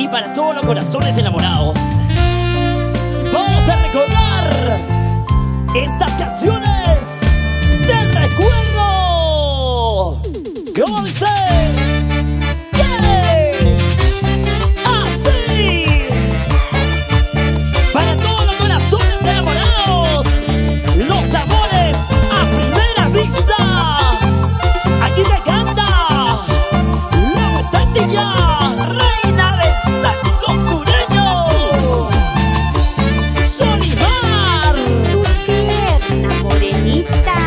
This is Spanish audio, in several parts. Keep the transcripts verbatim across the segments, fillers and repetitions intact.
y para todos los corazones enamorados. Vamos a recordar estas canciones del recuerdo. ¿Cómo dice? ¡Yeah! ¡Así! Para todos los corazones enamorados, los amores a primera vista. Aquí me canta la auténtica reina del saxo sureño, Solimar. Tu tierna morenita.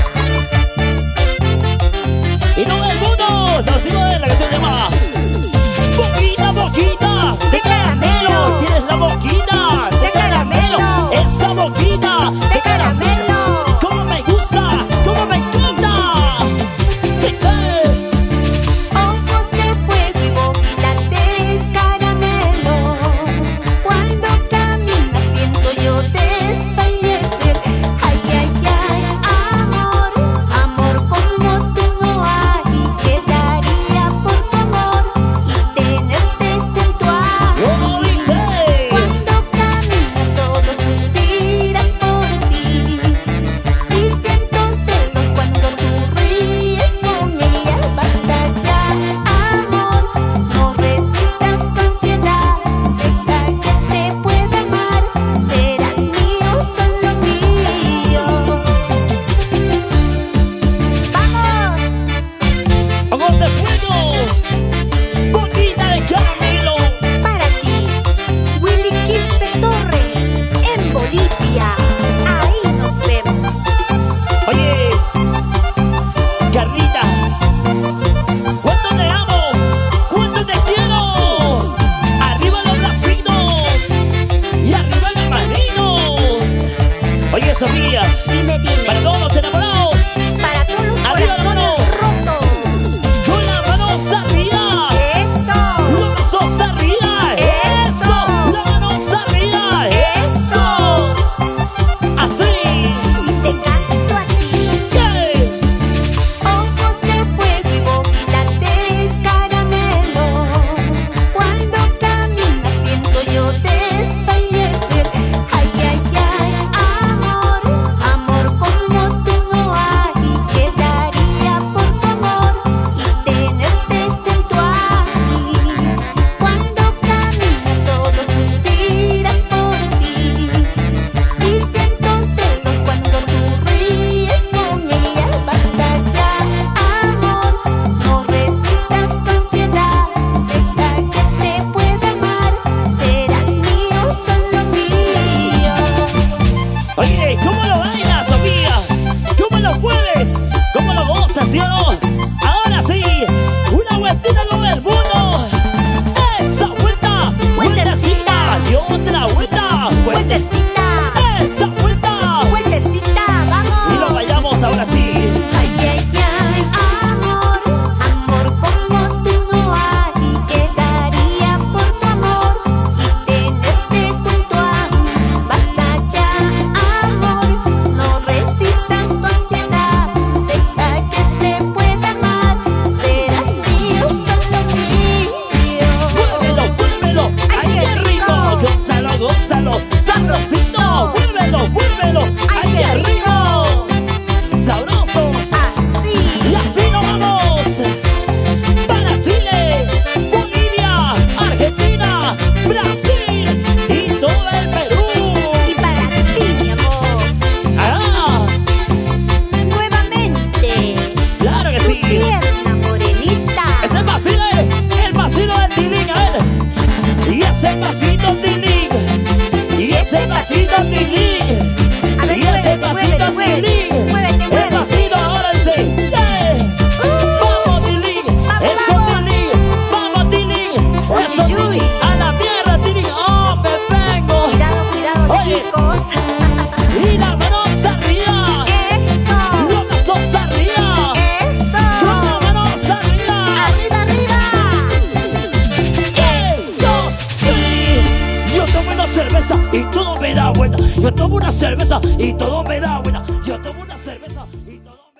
Y todo el mundo nos sigue de la canción se llama Boquita, boquita de caramelo. Tienes la boquita de caramelo. Esa boquita De caramelo. como me gusta, como me encanta. Dice, Ojos de fuego y boquita de caramelo. Cuando caminas siento yo desfallecer. Ay, ay, ay, amor, amor como tú no hay. Quedaría por tu amor y tenerte junto a como mí. dice, Cuando caminas todos suspiran por ti. Y siento celos cuando tú ríes con ella. Basta ya, amor, no resistas tu ansiedad. Deja que te pueda amar. Serás mío, solo mío. ¡Vamos! ojos de fuego, boquita de caramelo. Para ti, Willy Quispe Torres, en Bolivia. Ahí nos vemos. Oye, Carlita, cuánto te amo, cuánto te quiero. Arriba los bracitos y arriba las manitos. Oye, Sofía, Dime, dime. para todos los enamorados, Para todos los Arriba la corazones mano. rotos. con las manos arriba. Eso. Los brazos arriba. Eso. Las manos arriba. Eso. Así. Y te canto a ti. Yeah. Ojos de fuego y boquita de caramelo. Cuando caminas siento yo desfallecer. Ay, ay, ay, amor, amor como tú no hay. Quedaría por tu amor y tenerte junto a mí. Cuando caminas todos suspiran por ti. Y siento celos cuando tú ríes con ella. Basta ya, amor, no resistas tu ansiedad. Deja que te pueda amar. Serás mío, solo mío. Oye, ¿cómo lo bailas, Sofía? ¿Cómo lo puedes? ¿Cómo lo gozas, sí o no? Ahora sí, una vueltita a lo del mundo. Esa vuelta, vueltecita. Y otra vuelta, vueltecita. Vueltecita, Esa vuelta. vueltecita, Y lo vamos. vayamos ahora sí. Ay, ay, ay, amor, amor como tú no hay. Quedaría por tu amor y tenerte junto a mí. Basta ya, amor, no resistas tu ansiedad. Deja que te pueda amar. Serás mío, solo mío. Muévelo, muévelo. Ay, qué rico. Gózalo, gózalo. Sabrosito. Muévelo, muévelo. Ay, qué rico. Sabroso. Así. Y así nos vamos para Chile, Bolivia, Argentina, Brasil y todo el Perú. Y para ti, mi amor, Ah, nuevamente, claro que tu sí. tierna morenita. Ese vacilo es el vacilo del tilín, a ver. Y ese vasito tilín, y ese vasito tilín, A ver, y ese muévete, vasito muévete, tilín. muévete, El muévete. vasito ahora dice, yeah. Vamos tilín, Vamos, eso vamos. tilín, vamos tilín, Uy, eso uy, tilín, uy. a la tierra tilín, oh me vengo. Cuidado, cuidado, Oye. chicos. Y las manos arriba, Eso, los brazos arriba, eso. con las manos arriba. Arriba, arriba. Eso sí. Yo tomo una cerveza y todo me da vuelta. Yo tomo una cerveza y todo me da vuelta. Yo tomo una cerveza y todo